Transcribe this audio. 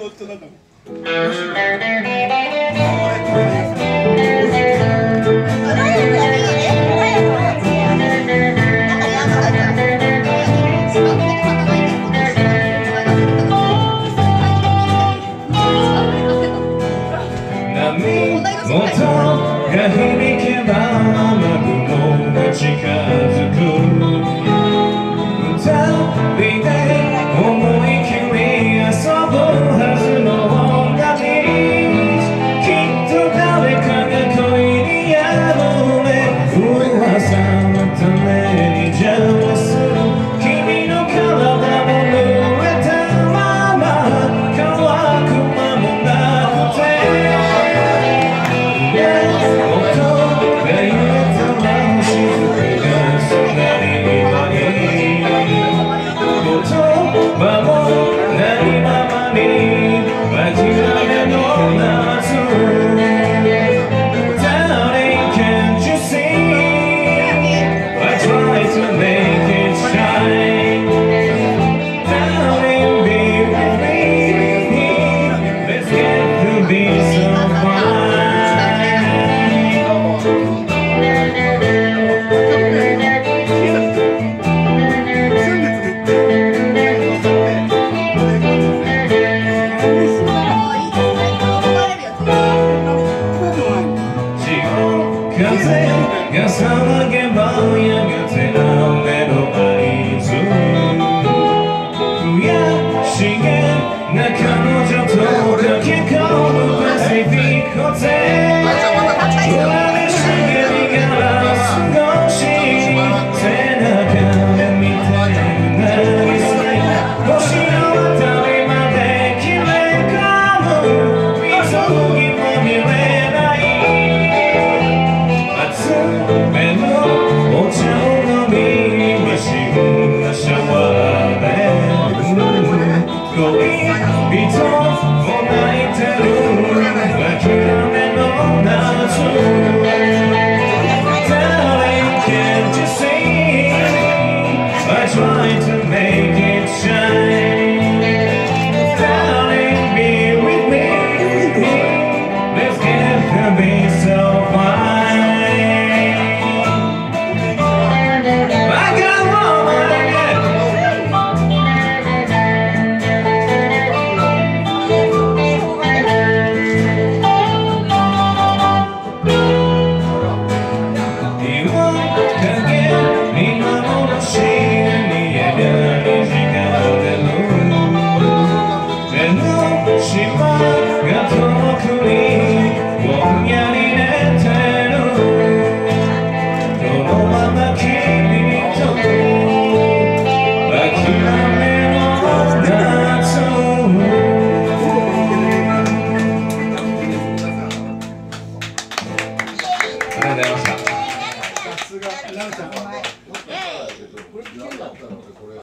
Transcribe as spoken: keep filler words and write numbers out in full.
乗っちゃなんか。 音が響けば雨雲が近づく歌びで思い切り遊ぶはずの音楽きっと誰かが恋にやぶれ噂のために邪魔する君の体も濡れたまま乾く間もなくて風が騒げばやがて雨の合図悔しげな彼女と駆け込むパシフィックホテル裏で茂りがら少し背中で見てるなりさ星のあたりまで切れ込む水着も見れない目のお茶を飲みましんなシャワーで恋人も泣いてる諦めの夏 Darling, can't you see I try to make it shine Darling, be with me Let's get to be so fine島が遠くにぼんやり寝てるこのまま君と諦めの夏ありがとうございました。 さすが、なおちゃん。